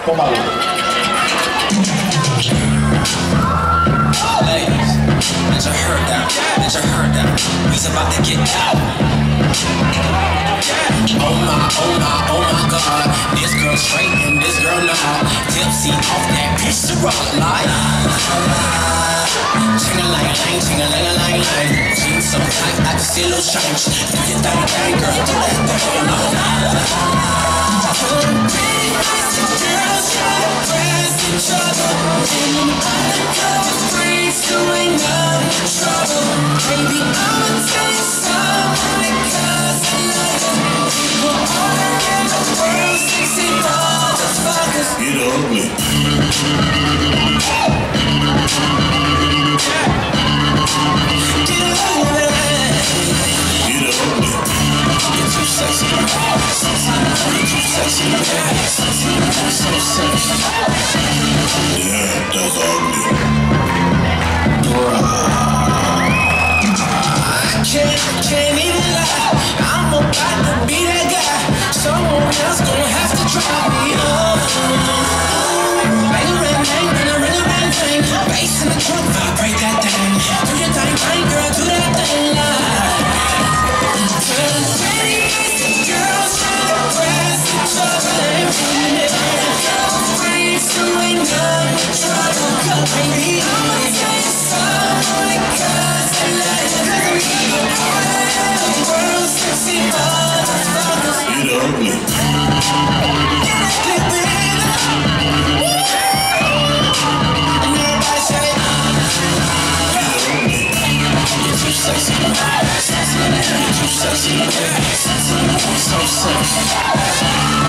Ladies, let your hair down, let your hair down. We's about to get out. Oh my God. This girl straight and this girl not. Tipsy off that piece of rock like. Ching-a-lang-lang, ching-a-lang-lang-lang. Jeans so tight, I can see a little change. Do your thing, girl, do that thing. Girls try to press each other, and other girls free, so ain't none trouble. Baby, I'ma tell you something because I love you. People all around the world, sexy motherfuckers. Get ugly. Get ugly. Get ugly. You're too sexy. You're too sexy. You're so sexy. Yeah, that's ugly. I can't even lie. I'm about to be that guy. Someone else gonna have to drive me home. Bang, bang, bang, bang, ring a bang, bang. Bass in the trunk, vibrate that thing. Do your thing, bang, girl, do that thing. Girls try to press each other and run it. Girls free, so ain't none trouble. Baby, I'ma